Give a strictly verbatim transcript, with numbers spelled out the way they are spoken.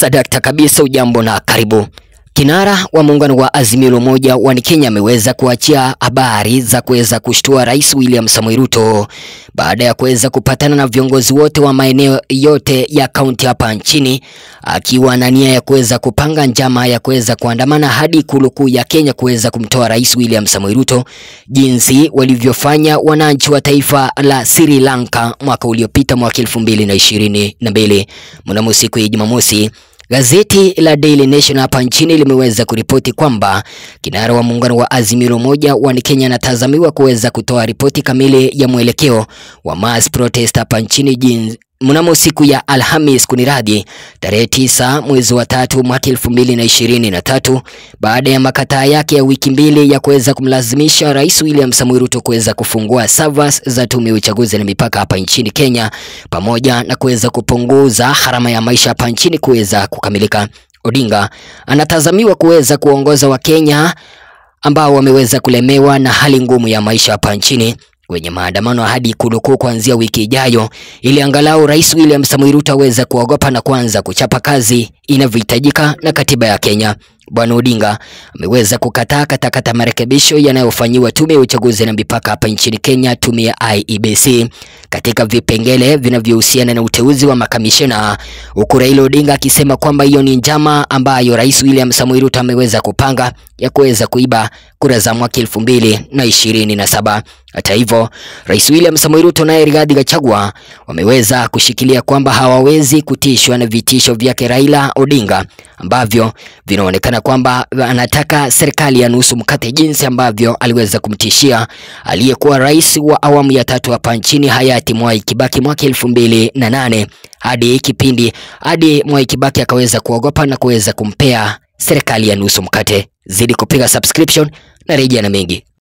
Sadakta kabisa, ujambo na karibu. Kinara wa muungano wa Azimio la Umoja wa Kenya ameweza kuachia habari za kuweza kushtua Rais William Samoei Ruto baada ya kuweza kupatana na viongozi wote wa maeneo yote ya kaunti hapa nchini, akiwa na nia ya kuweza kupanga njama ya kuweza kuandamana hadi Ikulu kuu ya Kenya kuweza kumtoa Rais William Samoei Ruto, jinsi walivyofanya wananchi wa taifa la Sri Lanka mwaka uliopita mwaka elfu mbili na ishirini na mbili. Mnamo siku ya Jumamosi, gazeti la Daily Nation hapa nchini limeweza kuripoti kwamba kinara wa muungano wa Azimio la Umoja wa Kenya anatazamiwa kuweza kutoa ripoti kamili ya mwelekeo wa mass protest hapa nchini jinsi mnamo siku ya Alhamis kuniradi tarehe tisa mwezi wa tatu mwaka elfu mbili na ishirini na tatu, baada ya makataa yake ya wiki mbili ya kuweza kumlazimisha Rais William Samoei Ruto kuweza kufungua servers za tume ya uchaguzi na mipaka hapa nchini Kenya, pamoja na kuweza kupunguza gharama ya maisha hapa nchini kuweza kukamilika. Odinga anatazamiwa kuweza kuongoza wa Kenya ambao wameweza kulemewa na hali ngumu ya maisha hapa nchini kwenye maandamano hadi Ikulu kuu kuanzia wiki ijayo, ili angalau Rais William Samoei Ruto aweze kuogopa na kuanza kuchapa kazi inavyohitajika na katiba ya Kenya. Bwana Odinga ameweza kukataa katakata marekebisho yanayofanywa tume ya uchaguzi na mipaka hapa nchini Kenya, tume ya I E B C, katika vipengele vinavyohusiana na uteuzi wa makamishna, huku Raila Odinga akisema kwamba hiyo ni njama ambayo Rais William Samoei Ruto ameweza kupanga ya kuweza kuiba kura za mwaka elfu mbili na ishirini na saba. Hata hivyo, Rais William Samoei Ruto na Rigathi Gachagua wameweza kushikilia kwamba hawawezi kutishwa na vitisho vyake Raila Odinga ambavyo vinaonekana kwamba anataka serikali ya nusu mkate, jinsi ambavyo aliweza kumtishia aliyekuwa rais wa awamu ya tatu hapa nchini hayati Mwai Kibaki mwaka elfu mbili na nane, hadi kipindi hadi Mwai Kibaki akaweza kuogopa na kuweza kumpea serikali ya nusu mkate. Zidi kupiga subscription na rejea na mengi.